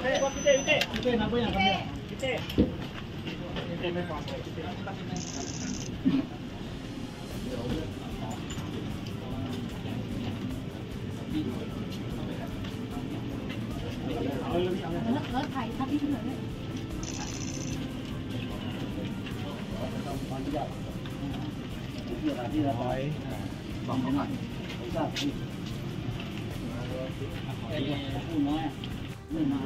ไม่ฟังเลยแล้วถ่ายภาพที่เหลือด้วยที่ร้อยบอกเขาหน่อยพูดน้อยไม่มา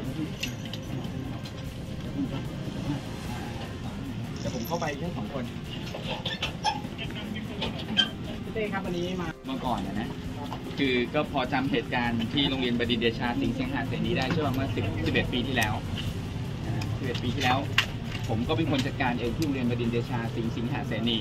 เดี๋ยวผมเข้าไปแค่2 คนพี่เต้ครับวันนี้มาเมื่อก่อนนะคือก็พอจำเหตุการณ์ที่โรงเรียนบดินทร์เดชาสิงห์สิงหาเสนีได้ใช่ไหมเมื่อ11 ปีที่แล้ว11 ปีที่แล้วผมก็เป็นคนจัดการเองที่โรงเรียนบดินทร์เดชาสิงห์สิงหาเสนี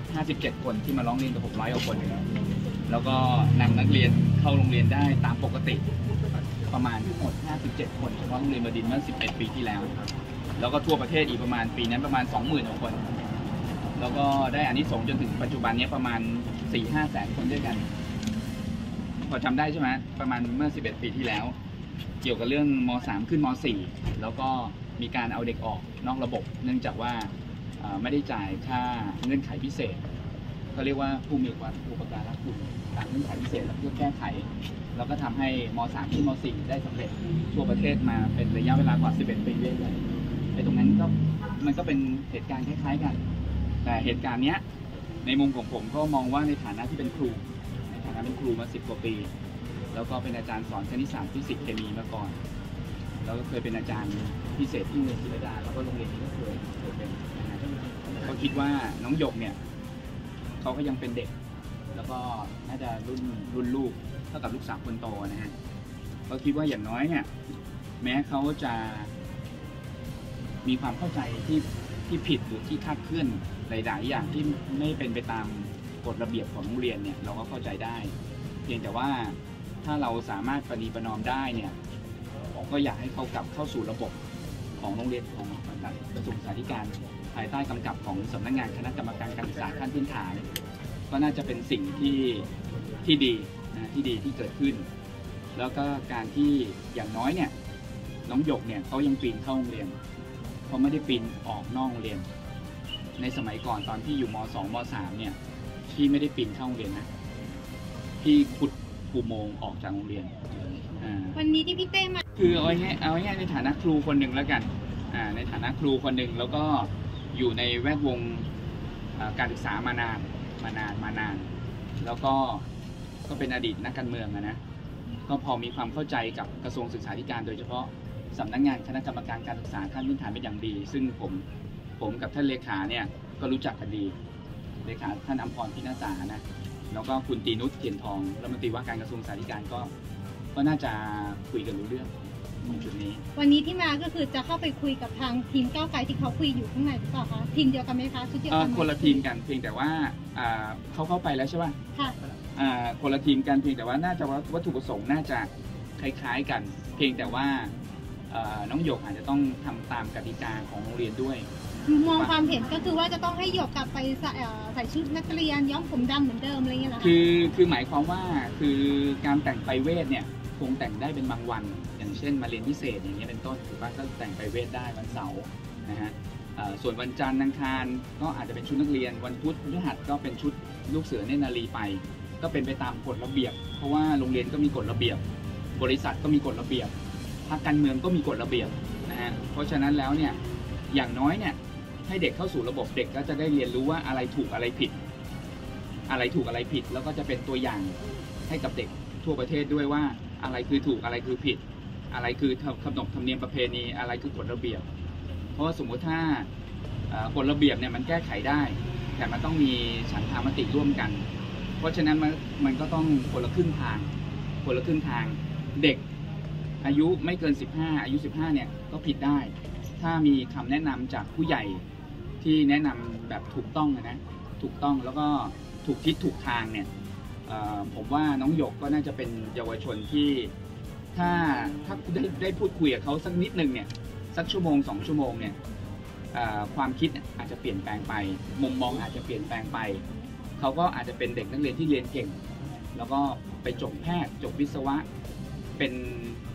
57 คนที่มาร้องเรียนกับผม100 กว่าคนแล้วก็นำนักเรียนเข้าโรงเรียนได้ตามปกติประมาณทั้งหมด57 คนเฉพาะโรงเรียนบดินทร์เมื่อ11 ปีที่แล้วแล้วก็ทั่วประเทศอีกประมาณปีนั้นประมาณ 20,000 กว่าคนแล้วก็ได้อานิสงส์จนถึงปัจจุบันนี้ประมาณ 4-5 แสนคนด้วยกันพอจำได้ใช่ไหมประมาณเมื่อ11 ปีที่แล้วเกี่ยวกับเรื่องม.3 ขึ้นม.4 แล้วก็มีการเอาเด็กออกนอกระบบเนื่องจากว่าไม่ได้จ่ายค่าเงื่อนไขพิเศษเขาเรียกว่าผู้มีความอุปการะคุณตามเงื่อนไขพิเศษแล้วเพื่อแก้ไขแล้วก็ทำให้ม.3 ขึ้นม.4 ได้สำเร็จทั่วประเทศมาเป็นระยะเวลากว่า11 ปีเลยไอ้ตรงนั้นก็มันก็เป็นเหตุการณ์คล้ายๆกันแต่เหตุการณ์เนี้ยในมุมของผมก็มองว่าในฐานะที่เป็นครูในฐานะเป็นครูมา10 กว่าปีแล้วก็เป็นอาจารย์สอนคณิตศาสตร์ฟิสิกส์เคมีมาก่อนแล้วก็เคยเป็นอาจารย์พิเศษที่โรงเรียนศิลดาแล้วก็โรงเรียนนี้ก็เคยเป็นก็คิดว่าน้องหยกเนี่ยเขาก็ยังเป็นเด็กแล้วก็น่าจะรุ่นลูกเท่ากับลูกสาวคนโตนะฮะก็คิดว่าอย่างน้อยเนี่ยแม้เขาจะมีความเข้าใจที่ผิดหรือที่คลาดเคลื่อนหลายๆอย่างที่ไม่เป็นไปตามกฎระเบียบของโรงเรียนเนี่ยเราก็เข้าใจได้เพียงแต่ว่าถ้าเราสามารถประนีประนอมได้เนี่ยก็อยากให้เขากลับเข้าสู่ระบบของโรงเรียนของกระทรวงศึกษาธิการภายใต้กำกับของสำนักงานคณะกรรมการการศึกษาขั้นพื้นฐานก็น่าจะเป็นสิ่งที่ดีนะที่เกิดขึ้นแล้วก็การที่อย่างน้อยเนี่ยน้องหยกเนี่ยเขายังปีนเข้าโรงเรียนเขาไม่ได้ปีนออกนอกโรงเรียนในสมัยก่อนตอนที่อยู่ม.2 ม.3 เนี่ยพี่ไม่ได้ปีนเข้าโรงเรียนนะพี่ขุดอุโมงค์ออกจากโรงเรียนวันนี้ที่พี่เต้มาคือเอาง่ายในฐานะครูคนหนึ่งแล้วกันในฐานะครูคนหนึ่งแล้วก็อยู่ในแวดวงการศึกษามานานแล้วก็เป็นอดีตนักการเมืองนะก็พอมีความเข้าใจกับกระทรวงศึกษาธิการโดยเฉพาะสำนักงานคณะกรรมการการศึกษาขั้นพื้นฐานเป็นอย่างดีซึ่งผมกับท่านเลขาเนี่ยก็รู้จักกันดีเลขาท่านอภรณ์ พิณสานะแล้วก็คุณตีนุช เทียนทองรัฐมนตรีว่าการกระทรวงศึกษาธิการก็น่าจะคุยกันรู้เรื่องในจุดนี้วันนี้ที่มาก็คือจะเข้าไปคุยกับทางทีมก้าวไกลที่เขาคุยอยู่ข้างในหรือเปล่าคะทีมเดียวกันไหมคะชุดเดียวกันคนละทีมกันเพียงแต่ว่าเขาเข้าไปแล้วใช่ป่ะค่ะคนละทีมกันเพียงแต่ว่าน่าจะวัตถุประสงค์น่าจะคล้ายๆกันเพียงแต่ว่าน้องหยกอาจจะต้องทำตามกติกาของโรงเรียนด้วยมองความเห็นก็คือว่าจะต้องให้หยกกลับไปใส่ชุดนักเรียนย้อมผมดำเหมือนเดิมอะไรเงี้ยเหรอคือหมายความว่าคือการแต่งไปเวทเนี่ยคงแต่งได้เป็นบางวันอย่างเช่นมาเรียนพิเศษอย่างเงี้ยเป็นต้นถือว่าก็แต่งไปเวทได้วันเสาร์นะฮะส่วนวันจันทร์อังคารก็อาจจะเป็นชุดนักเรียนวันพุธพฤหัสก็เป็นชุดลูกเสือเนตรนารีไปก็เป็นไปตามกฎระเบียบเพราะว่าโรงเรียนก็มีกฎระเบียบบริษัทก็มีกฎระเบียบพรรคการเมืองก็มีกฎระเบียบนะฮะเพราะฉะนั้นแล้วเนี่ยอย่างน้อยเนี่ยให้เด็กเข้าสู่ระบบเด็กก็จะได้เรียนรู้ว่าอะไรถูกอะไรผิดแล้วก็จะเป็นตัวอย่างให้กับเด็กทั่วประเทศด้วยว่าอะไรคือถูกอะไรคือผิดอะไรคือขนบธรรมเนียมประเพณีอะไรคือกฎระเบียบเพราะว่าสมมติถ้ากฎระเบียบเนี่ยมันแก้ไขได้แต่มันต้องมีฉันทามติร่วมกันเพราะฉะนั้นมันก็ต้องคนละครึ่งทางเด็กอายุไม่เกิน15อายุ15เนี่ยก็ผิดได้ถ้ามีคำแนะนำจากผู้ใหญ่ที่แนะนำแบบถูกต้องนะถูกต้องแล้วก็ถูกทิศถูกทางเนี่ยผมว่าน้องหยกก็น่าจะเป็นเยาวชนที่ถ้าได้พูดคุยกับเขาสักนิดนึงเนี่ยสัก1-2 ชั่วโมงเนี่ยความคิดอาจจะเปลี่ยนแปลงไปมุมมองอาจจะเปลี่ยนแปลงไปเขาก็อาจจะเป็นเด็กนักเรียนที่เรียนเก่งแล้วก็ไปจบแพทย์จบวิศวะเป็น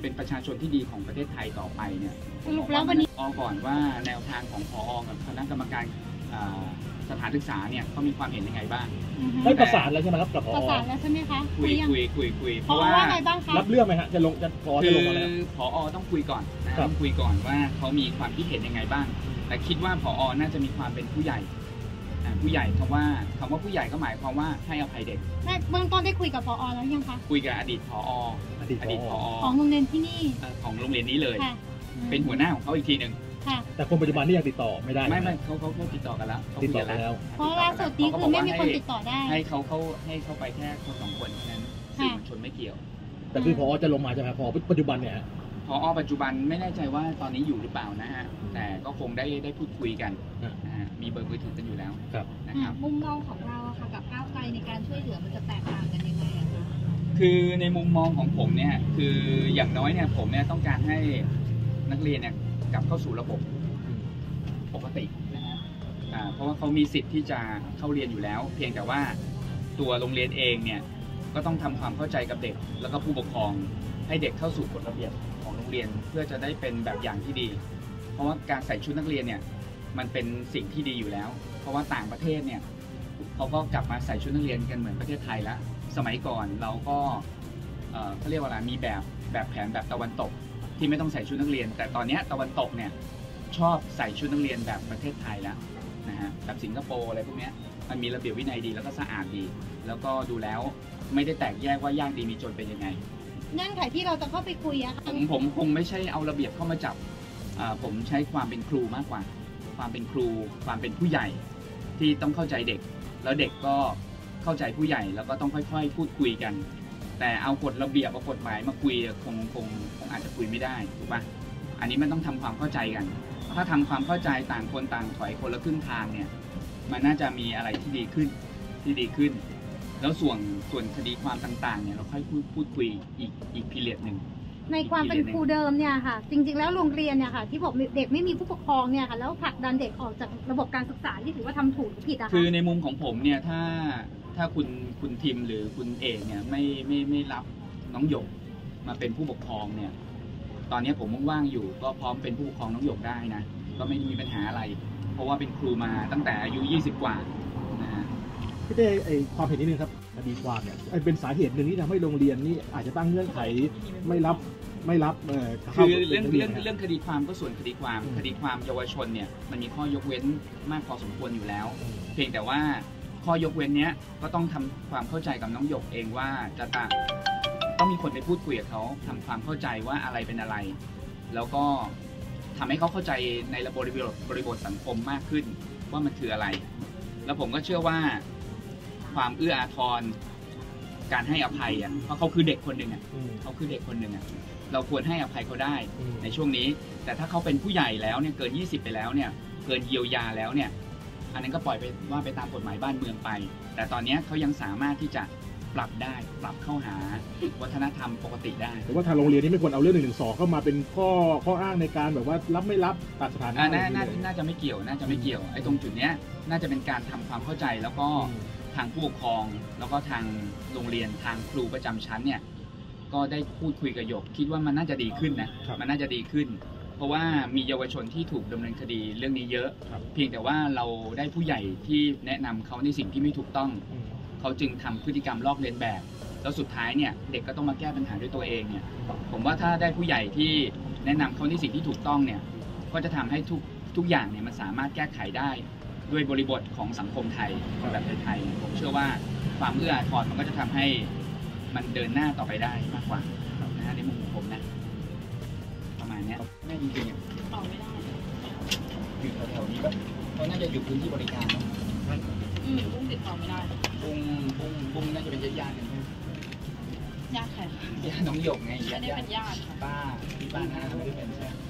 เป็นประชาชนที่ดีของประเทศไทยต่อไปเนี่ยสรุปแล้ววันนี้ก่อนว่าแนวทางของผอ.กับคณะกรรมการสถานศึกษาเนี่ยเขามีความเห็นยังไงบ้างได้ประสานแล้วใช่ไหมครับกับผอ. ประสานแล้วใช่ไหมคะคุยเพราะว่าไงบ้างคะรับเรื่องไหมฮะจะลงผอ.จะลงมาแล้วผอ.ต้องคุยก่อนนะต้องคุยก่อนว่าเขามีความคิดเห็นยังไงบ้างแต่คิดว่าผอ.น่าจะมีความเป็นผู้ใหญ่คำว่าผู้ใหญ่ก็หมายความว่าให้อภัยเด็กเบื้องต้นได้คุยกับผอ.แล้วยังคะคุยกับอดีตผอ. ของโรงเรียนที่นี่ของโรงเรียนนี้เลยเป็นหัวหน้าของเขาอีกทีหนึ่งแต่คนปัจจุบันนี่ยังติดต่อไม่ได้ไม่เขาติดต่อกันแล้วติดต่อแล้วเพราะล่าสุดนี้คือไม่มีคนติดต่อได้ให้เขาไปแค่คน2 คนเท่านั้นสื่อมวลชนไม่เกี่ยวแต่คือผอ.จะลงมาใช่ไหมผอ.ปัจจุบันเนี่ยผอ.ปัจจุบันไม่แน่ใจว่าตอนนี้อยู่หรือเปล่านะฮะแต่ก็คงได้พูดคุยกันมีเบอร์มือถือกันอยู่แล้วนะครับมุมมองของเราค่ะกับก้าวไกลในการช่วยเหลือมันจะแตกต่างกันยังไงคะคือในมุมมองของผมเนี่ยคืออย่างน้อยเนี่ยผมเนี่ยต้องการให้นักเรียนเนี่ยกลับเข้าสู่ระบบปกตินะฮะเพราะว่าเขามีสิทธิ์ที่จะเข้าเรียนอยู่แล้วเพียงแต่ว่าตัวโรงเรียนเองเนี่ยก็ต้องทำความเข้าใจกับเด็กแล้วก็ผู้ปกครองให้เด็กเข้าสู่กฎระเบียบของโรงเรียนเพื่อจะได้เป็นแบบอย่างที่ดีเพราะว่าการใส่ชุดนักเรียนเนี่ยมันเป็นสิ่งที่ดีอยู่แล้วเพราะว่าต่างประเทศเนี่ยเขาก็กลับมาใส่ชุดนักเรียนกันเหมือนประเทศไทยแล้วสมัยก่อนเราก็เขาเรียกว่าอะไรมีแบบแผนแบบตะวันตกที่ไม่ต้องใส่ชุดนักเรียนแต่ตอนนี้ตะวันตกเนี่ยชอบใส่ชุดนักเรียนแบบประเทศไทยแล้วนะฮะแบบสิงคโปร์อะไรพวกนี้มันมีระเบียบวินัยดีแล้วก็สะอาดดีแล้วก็ดูแล้วไม่ได้แตกแยกว่ายากดีมีจนเป็นยังไงนั่นค่ะที่เราจะเข้าไปคุยอะค่ะผมคงไม่ใช่เอาระเบียบเข้ามาจับผมใช้ความเป็นครูมากกว่าความเป็นครูความเป็นผู้ใหญ่ที่ต้องเข้าใจเด็กแล้วเด็กก็เข้าใจผู้ใหญ่แล้วก็ต้องค่อยๆพูดคุยกันแต่เอากฎระเบียบเอากฎหมายมาคุยคงอาจจะคุยไม่ได้ถูกปะอันนี้มันต้องทำความเข้าใจกันถ้าทำความเข้าใจต่างคนต่างถอยคนละครึ่งทางเนี่ยมันน่าจะมีอะไรที่ดีขึ้นแล้วส่วนคดีความต่างๆเนี่ยเราค่อยพูดคุยอีกพีเรียดหนึ่งในความเป็นครูเดิมเนี่ยค่ะจริงๆแล้วโรงเรียนเนี่ยค่ะที่บอกเด็กไม่มีผู้ปกครองเนี่ยค่ะแล้วผลักดันเด็กออกจากระบบการศึกษาที่ถือว่าทำถูกหรือผิดอะคะคือในมุมของผมเนี่ยถ้าคุณทิมหรือคุณเอกเนี่ยไม่รับน้องหยกมาเป็นผู้ปกครองเนี่ยตอนนี้ผมว่างๆอยู่ก็พร้อมเป็นผู้ปกครองน้องหยกได้นะก็ไม่มีปัญหาอะไรเพราะว่าเป็นครูมาตั้งแต่อายุ20 กว่านะฮะพี่เต้ความเห็นนิดนึงครับคดีความเนี่ยเป็นสาเหตุหนึ่งที่ทำให้โรงเรียนนี่อาจจะตั้งเงื่อนไขไม่รับคือเรื่องคดีความก็ส่วนคดีความเยาวชนเนี่ยมันมีข้อยกเว้นมากพอสมควรอยู่แล้วเพียงแต่ว่าข้อยกเว้นเนี้ยก็ต้องทำความเข้าใจกับน้องหยกเองว่าต้องมีคนไปพูดคุยกับเขาทำความเข้าใจว่าอะไรเป็นอะไรแล้วก็ทำให้เขาเข้าใจในบริบทสังคมมากขึ้นว่ามันคืออะไรแล้วผมก็เชื่อว่าความเอื้ออาทรการให้อภัยเพราะเขาคือเด็กคนหนึ่งเราควรให้อภัยเขาได้ในช่วงนี้แต่ถ้าเขาเป็นผู้ใหญ่แล้วเนี่ยเกิน20ไปแล้วเนี่ยเกินเยียวยาแล้วเนี่ยอันนั้นก็ปล่อยไปว่าไปตามกฎหมายบ้านเมืองไปแต่ตอนนี้เขายังสามารถที่จะปรับเข้าหาวัฒนธรรมปกติได้แต่ว่าทางโรงเรียนนี่ไม่ควรเอาเรื่อง112เข้ามาเป็นข้ออ้างในการแบบว่ารับไม่รับตัดสถานะน่าจะไม่เกี่ยวไอ้ตรงจุดเนี้ยน่าจะเป็นการทำความเข้าใจแล้วก็ทางผู้ปกครองแล้วก็ทางโรงเรียนทางครูประจำชั้นเนี่ยก็ได้พูดคุยกับหยกคิดว่ามันน่าจะดีขึ้นนะมันน่าจะดีขึ้นเพราะว่ามีเยาวชนที่ถูกดำเนินคดีเรื่องนี้เยอะเพียงแต่ว่าเราได้ผู้ใหญ่ที่แนะนำเขาในสิ่งที่ไม่ถูกต้องเขาจึงทำพฤติกรรมลอกเลียนแบบแล้วสุดท้ายเนี่ยเด็กก็ต้องมาแก้ปัญหาด้วยตัวเองเนี่ยผมว่าถ้าได้ผู้ใหญ่ที่แนะนำเขาในสิ่งที่ถูกต้องเนี่ยก็จะทำให้ทุกอย่างเนี่ยมันสามารถแก้ไขได้ด้วยบริบทของสังคมไทยแบบไทยๆผมเชื่อว่าความเอื้ออาทรมันก็จะทำให้มันเดินหน้าต่อไปได้มากกว่านะฮะในมุมของผมนะประมาณนี้แม่จริงๆต่อไม่ได้อยู่แถวๆนี้ก็เขาน่าจะอยู่พื้นที่บริการเนาะบุ้งติดต่อไม่ได้บุ้งน่าจะเป็นญาติกันใช่ไหมญาติใครญาติน้องหยกไงญาติเป็นญาติป้าที่บ้านหน้าไม่ได้เป็นใช่ไหม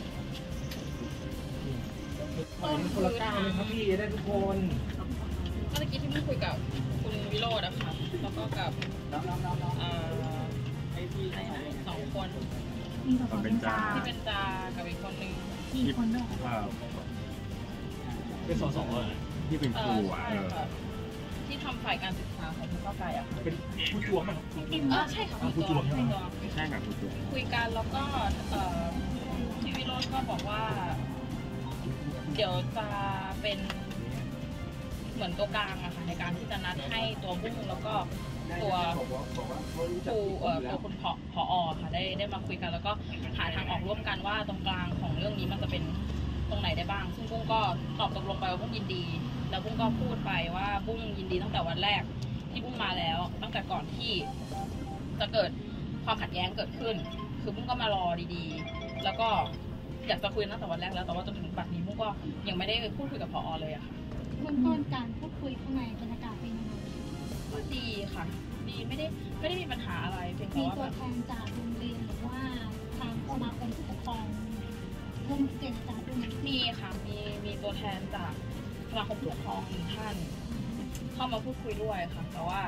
คนละก้าวเลยครับพี่ได้ทุกคนเมื่อกี้ที่เพิ่งคุยกับคุณวิโรจน์นะคะแล้วก็กับไอ้พี่ 2 คนเป็นจากับอีกคนนึงกี่คนด้วยเป็น2 ที่เป็นครูที่ทำฝ่ายการศึกษาของพรรคก้าวไกลอะค่ะเป็นผู้จวงมั้งครับใช่ค่ะผู้จวงใช่ไหมใช่ครับคุณตัวคุยกันแล้วก็พี่วิโรจน์ก็บอกว่า เดี๋ยวจะเป็นเหมือนตัวกลางอะค่ะในการที่จะนัดให้ตัวบุ้งแล้วก็ตัวคุณผอค่ะได้มาคุยกันแล้วก็หาทางออกร่วมกันว่าตรงกลางของเรื่องนี้มันจะเป็นตรงไหนได้บ้างซึ่งบุ้งก็ตอบตกลงไปว่าบุ้งยินดีแล้วบุ้งก็พูดไปว่าบุ้งยินดีตั้งแต่วันแรกที่บุ้งมาแล้วตั้งแต่ก่อนที่จะเกิดความขัดแย้งเกิดขึ้นคือบุ้งก็มารอดีๆแล้วก็อยากจะคุยตั้งแต่วันแรกแล้วแต่ว่าจนถึงบัดนี้บุ้งก็ยังไม่ได้พูดคุยกับผอเลยอะค่ะเบื้องต้นการพูดคุยข้างในบรรยากาศเป็นยังไงก็ดีค่ะดีไม่ได้มีปัญหาอะไรเพียงแต่มีว่าตัวแบบแทนจากโรงเรียนหรือว่าทางสมาคมผู้ปกครองร่วมเจรจาด้วยไหมมีค่ะมีตัวแทนจากสมาคมผู้ปกครองหนึ่งท่านเข้ามาพูดคุยด้วยค่ะแต่ว่า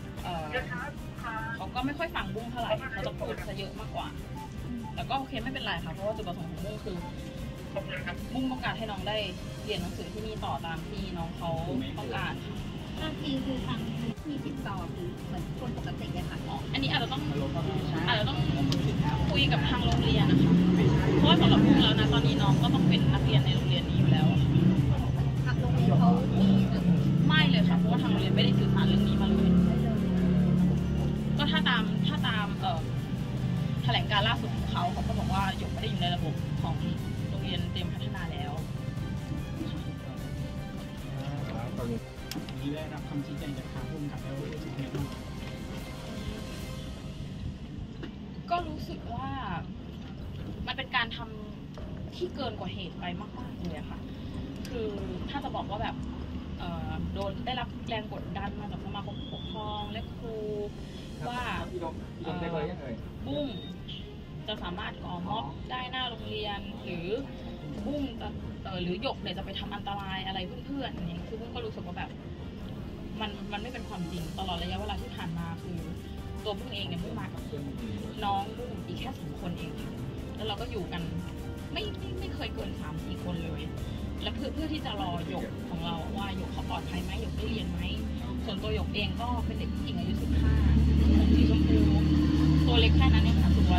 เขาก็ไม่ค่อยฟังบุ้งเท่าไหร่เขาจะพูดซะเยอะมากกว่า แต่ก็โอเคไม่เป็นไรค่ะเพราะว่าจุดประสงค์ของบุ้งคือบุ้งต้องการให้น้องได้เรียนหนังสือที่นี่ต่อตามที่น้องเขาต้องการค่ะท่าทีคือทางมีติดต่อหรือเหมือนคนปกติอะค่ะอันนี้อาจจะต้องคุยกับทางโรงเรียนนะคะเพราะว่าสำหรับบุ้งแล้วนะตอนนี้น้องก็ต้องเป็นนักเรียนในโรงเรียนนี้อยู่แล้วอะทางโรงเรียนเขามีไม่เลยค่ะเพราะว่าทางโรงเรียนไม่ได้สื่อสารเรื่องนี้มาเลย ก็ถ้าตามแถลงการล่าสุดของเขาก็บอกว่าหยกไม่ได้อยู่ในระบบของโรงเรียนเตรียมพัฒนาแล้วนี้ได้รับคำชี้แจงจากทางผู้กำกับแล้วรู้สึกยังไงบ้างก็รู้สึกว่ามันเป็นการทำที่เกินกว่าเหตุไปมากๆเลยอะค่ะ คือถ้าจะบอกว่าแบบโดนได้รับแรงกดดันมาจากสมาคมผู้ปกครองและครูว่าบุ้งจะสามารถก่อม็อบได้หน้าโรงเรียนหรือบุ้งจะหรือหยกเนี่ยจะไปทำอันตรายอะไรเพื่อนๆอย่างนี้คือบุ้งก็รู้สึกว่าแบบมันไม่เป็นความจริงตลอดระยะเวลาที่ผ่านมาคือตัวบุ้งเองเนี่ยบุ้งมากับน้องบุ้งอีกแค่2 คนเองค่ะแล้วเราก็อยู่กันไม่เคยเกิน3-4 คนเลยและเพื่อที่จะรอหยกของเราว่าหยกเขาปลอดภัยไหมหยกได้เรียนไหมส่วนตัวหยกเองก็เป็นเด็กผู้หญิงอายุ15ผมสีชมพูตัวเล็กแค่นั้นเองค่ะสูง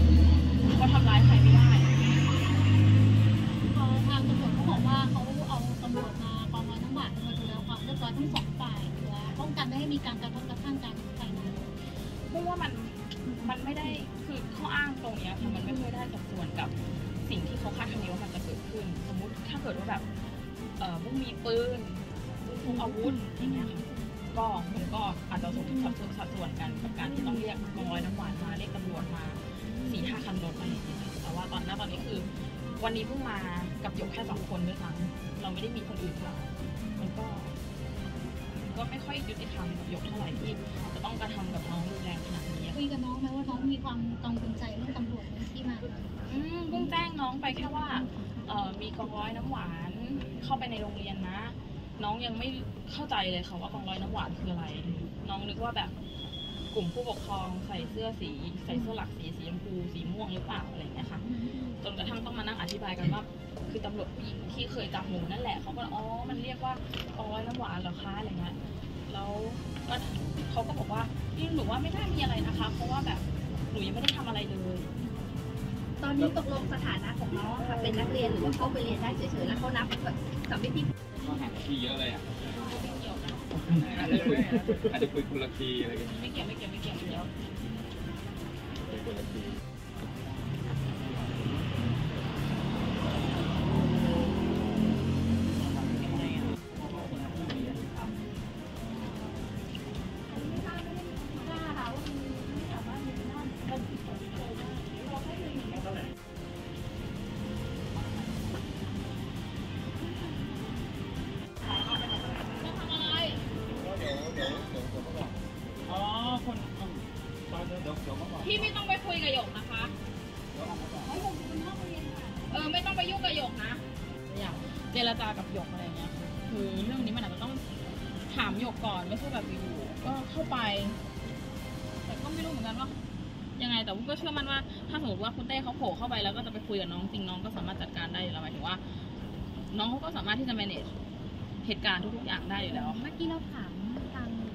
146ก็ทำร้ายใครไม่ได้ทางตำรวจเขาบอกว่าเขาเอาตำรวจมากองร้อยน้ำหวานมาดูแลความเรียบร้อยทั้ง2 ฝ่ายเพื่อป้องกันไม่ให้มีการกระทบกระทั่งกันภายในเพราะว่ามันไม่ได้คือข้ออ้างตรงนี้ค่ะมันไม่ค่อยได้สัดส่วนกับสิ่งที่เขาคาดคะเนว่ามันจะเกิดขึ้นสมมุติถ้าเกิดว่าแบบบุ้งมีปืนบุ้งพกอาวุธอย่างเงี้ยค่ะก็มันก็อาจจะสมสัดส่วนกันกับการที่ต้องเรียกกองร้อยน้ำหวานมาเรียกตำรวจมา 4-5 คันรถอะไรอย่างเงี้ยแต่ว่าตอนนี้คือวันนี้เพิ่งมากับหยกแค่2 คนด้วยซ้ำเราไม่ได้มีคนอื่นมามันก็ไม่ค่อยยุติธรรมกับหยกเท่าไหร่ที่จะต้องกระทำกับน้องรุนแรงขนาดนี้คุยกับน้องไหมว่าน้องมีความกังวลใจเรื่องตำรวจที่มาบุ้งแจ้งน้องไปแค่ว่ามีกองร้อยน้ำหวานเข้าไปในโรงเรียนนะ น้องยังไม่เข้าใจเลยค่ะว่ากองร้อยน้ำหวานคืออะไร น้องนึกว่าแบบกลุ่มผู้ปกครองใส่เสื้อหลักสีชมพูสีม่วงหรือเปล่าอะไรอย่างเงี้ยค่ะจนกระทั่งต้องมานั่งอธิบายกันว่าคือตำรวจผู้หญิงที่เคยจับหนูนั่นแหละเขาก็มันเรียกว่ากองร้อยน้ำหวานเหรอคะอะไรเงี้ยแล้วก็เขาก็บอกว่าหนูว่าไม่น่ามีอะไรนะคะเพราะว่าแบบหนูยังไม่ได้ทำอะไรเลยตอนนี้ตกลงสถานะของน้องค่ะเป็นนักเรียนหรือว่าเขาไปเรียนได้เฉยๆแล้วเขานับกับวิธีก็ห่างกันที่เยอะเลยอ่ะไม่เกี่ยวนะอาจจะคุยคนละทีอะไรกันไม่เกี่ยวเดี๋ยวคุยคนละทีอ๋อคนตอนเดี๋ยวมาบอกพี่ไม่ต้องไปคุยกับหยกนะคะไม่ต้องไปยุ่งกับหยกนะอยากเจรจากับหยกอะไรเงี้ยคือเรื่องนี้มันอาจจะต้องถามหยกก่อนไม่ใช่แบบอยู่ๆก็เข้าไปแต่ก็ไม่รู้เหมือนกันว่ายังไงแต่วุ้นก็เชื่อมั่นว่าถ้าสมมติว่าคุณเต้เขาโผล่เข้าไปแล้วก็จะไปคุยกับน้องจริงน้องก็สามารถจัดการได้อยู่แล้วหมายถึงว่าน้องเขาก็สามารถที่จะ manage เหตุการณ์ทุกๆอย่างได้อยู่แล้วเมื่อกี้เราถามทาง